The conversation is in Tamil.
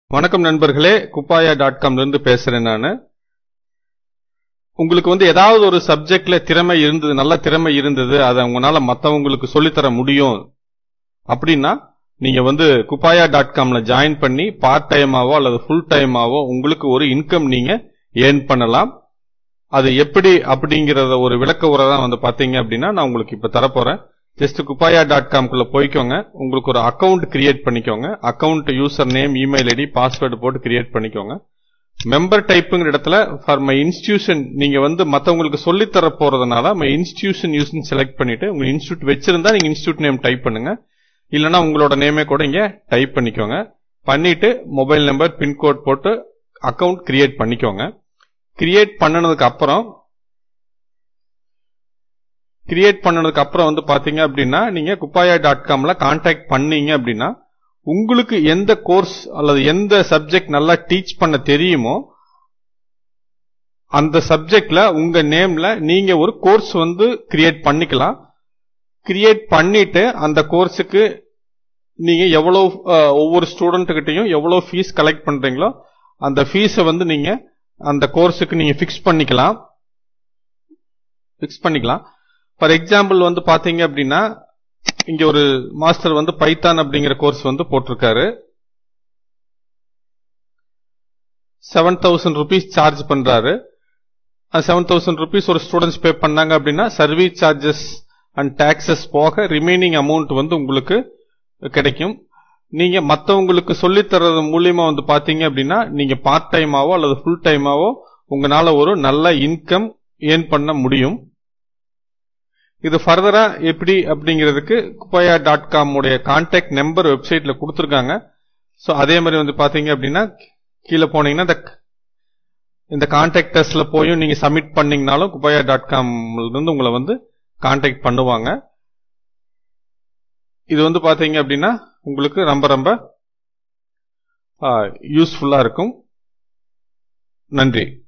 வணக்கம் நண்பர்களே, kupaya.com இருந்து பேசுறேன் நானு. உங்களுக்கு ஏதாவது ஒரு சப்ஜெக்ட்ல திறமை இருந்தது, நல்ல திறமை இருந்தது, அதை உங்களால மத்தவங்களுக்கு சொல்லித்தர முடியும் அப்படின்னா நீங்க kupaya.comல ஜாயின் பண்ணி பார்ட் டைமாவோ அல்லது ஃபுல் டைமாவோ உங்களுக்கு ஒரு இன்கம் நீங்க ஏர்ன் பண்ணலாம். அது எப்படி அப்படிங்கறத ஒரு விளக்க உரை தான் பாத்தீங்க அப்படின்னா நான் உங்களுக்கு இப்ப தரப்போறேன். ஜஸ்ட் kupaya.com குள்ள போய்க்கோங்க. உங்களுக்கு ஒரு அக்கவுண்ட் கிரியேட் பண்ணிக்கோங்க. Account user name, email ID, password போட்டு கிரியேட் பண்ணிக்கோங்க. மெம்பர் டைப்புங்கிற இடத்துல ஃபார் மை இன்ஸ்டிடியூஷன் நீங்க மத்தவங்களுக்கு சொல்லி தர போறதுனால மை இன்ஸ்டிடியூஷன் யூஸ்னு செலக்ட் பண்ணிட்டு உங்க இன்ஸ்டிடியூட் வச்சிருந்தா நீங்க இன்ஸ்டிடியூட் நேம் டைப் பண்ணுங்க. இல்லனா உங்களோட நேமே கூட இங்க டைப் பண்ணிக்கோங்க. பண்ணிட்டு மொபைல் நம்பர், பின்கோட் போட்டு அக்கவுண்ட் கிரியேட் பண்ணிக்கோங்க. கிரியேட் பண்ணனதுக்கு அப்புறம் பாத்தீங்க அப்படின்னா நீங்க kupaya.comல கான்டாக்ட் பண்ணீங்க அப்படின்னா உங்களுக்கு எந்த கோர்ஸ் அல்லது எந்த சப்ஜெக்ட் நல்லா டீச் பண்ண தெரியுமோ அந்த சப்ஜெக்ட்ல உங்க நேம்ல நீங்க ஒரு கோர்ஸ் கிரியேட் பண்ணிக்கலாம். கிரியேட் பண்ணிட்டு அந்த கோர்ஸுக்கு நீங்க எவ்வளவு ஒவ்வொரு ஸ்டூடெண்ட் கிட்டையும் எவ்வளவு ஃபீஸ் கலெக்ட் பண்றீங்களோ அந்த ஃபீஸை நீங்க அந்த கோர்ஸுக்கு நீங்க பிக்ஸ் பண்ணிக்கலாம். ஃபார் எக்ஸாம்பிள் பாத்தீங்க அப்படின்னா இங்க ஒரு மாஸ்டர் பைத்தான் அப்படிங்கிற கோர்ஸ் போட்டிருக்காரு. 7,000 rupees சார்ஜ் பண்றாரு. 7,000 rupees ஒரு ஸ்டூடெண்ட்ஸ் பே பண்ணாங்க அப்படின்னா சர்வீஸ் சார்ஜஸ் அண்ட் டாக்ஸஸ் போக ரிமைனிங் அமௌண்ட் உங்களுக்கு கிடைக்கும். நீங்க மத்தவங்களுக்கு சொல்லி தரது மூலியமா பாத்தீங்க அப்படின்னா நீங்க பார்ட் டைமாவோ அல்லது ஃபுல் டைமாவோ உங்களால ஒரு நல்ல இன்கம் ஏர்ன் பண்ண முடியும். இது ஃபர்தரா எப்படி அப்படிங்கிறதுக்கு kupaya.com உடைய கான்டாக்ட் நம்பர் வெப்சைட்ல கொடுத்திருக்காங்க. சோ அதே மாதிரி பாத்தீங்க அப்படின்னா கீழே போனீங்கன்னா இந்த கான்டாக்டர்ஸ்ல போய் நீங்க சப்மிட் பண்ணீங்கனாலும் kupaya.comல இருந்து உங்களை கான்டாக்ட் பண்ணுவாங்க. இது பாத்தீங்க அப்படின்னா உங்களுக்கு ரொம்ப யூஸ்ஃபுல்லா இருக்கும். நன்றி.